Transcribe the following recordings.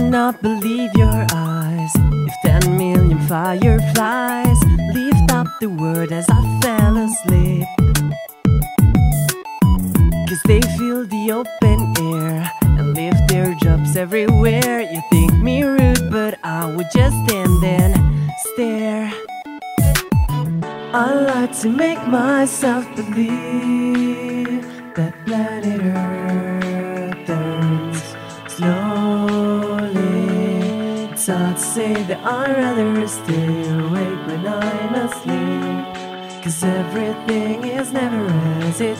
cannot believe your eyes. If 10 million fireflies lift up the world as I fell asleep, 'cause they fill the open air and leave their jobs everywhere. You think me rude, but I would just stand and stare. I like to make myself believe that planet Earth turns slowly. So I'd say that I'd rather stay awake when I'm asleep, 'cause everything is never as it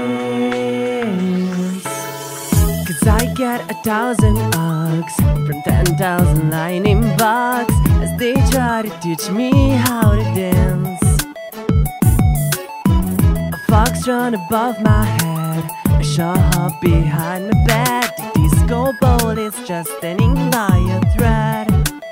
seems. 'Cause I get 1,000 hugs from 10,000 lightning bugs as they try to teach me how to dance. A fox run above my head, a shot behind my bed. The disco ball is just standing by a thread.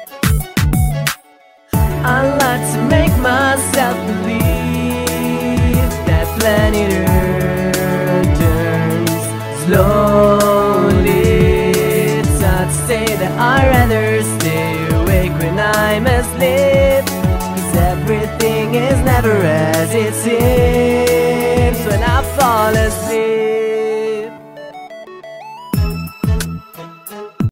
I like to make myself believe that planet Earth turns slowly. So I'd say that I'd rather stay awake when I'm asleep, 'cause everything is never as it seems.